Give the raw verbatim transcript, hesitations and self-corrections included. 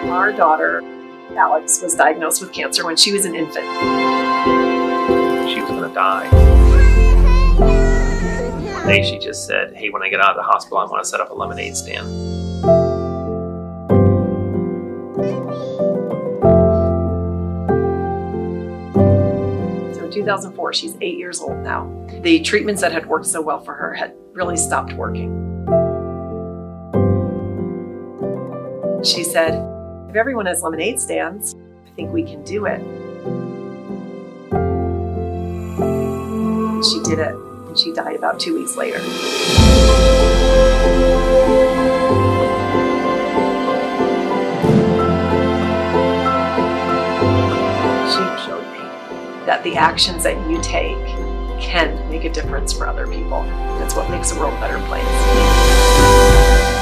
Our daughter, Alex, was diagnosed with cancer when she was an infant. She was going to die. One day she just said, hey, when I get out of the hospital, I want to set up a lemonade stand. So in two thousand four, she's eight years old now. The treatments that had worked so well for her had really stopped working. She said, if everyone has lemonade stands, I think we can do it. And she did it, and she died about two weeks later. She showed me that the actions that you take can make a difference for other people. That's what makes the world a better place.